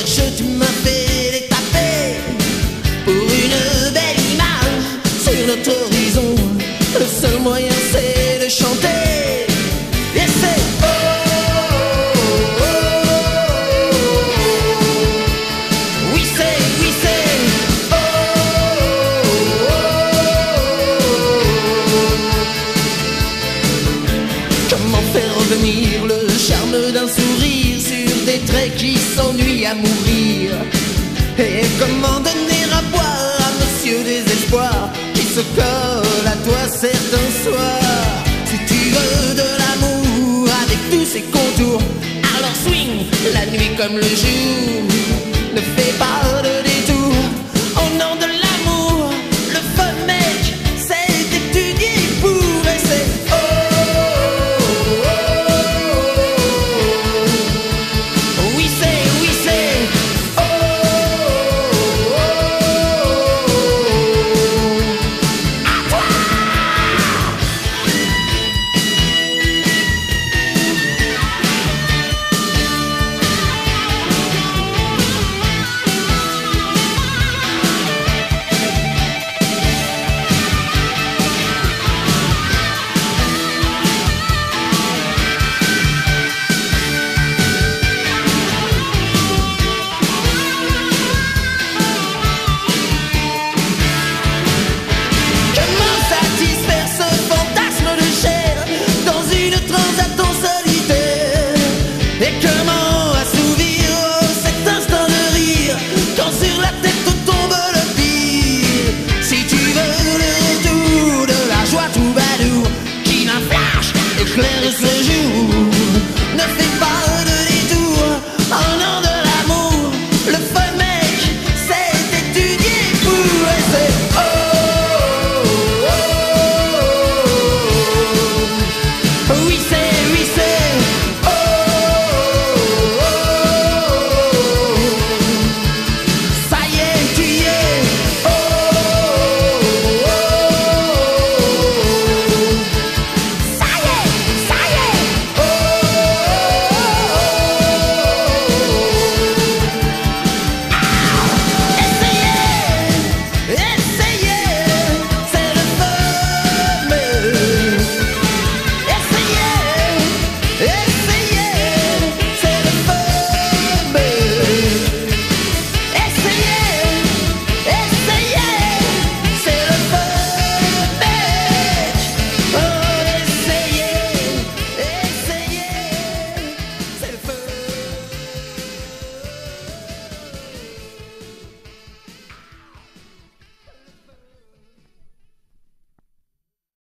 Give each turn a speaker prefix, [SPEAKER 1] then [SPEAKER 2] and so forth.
[SPEAKER 1] cherche, tu m'as fait les taper pour une belle image sur notre horizon. Le seul moyen c'est de chanter. Et c'est oh, oh, oh, oh. Oui c'est oh, oh, oh. Comment faire revenir le charme d'un sourire sur des traits qui s'ennuient à mourir? Et comment donner à boire à Monsieur Désespoir qui se colle à toi certains soirs? Si tu veux de l'amour avec tous ses contours, alors swing la nuit comme le jour. Ne fais pas de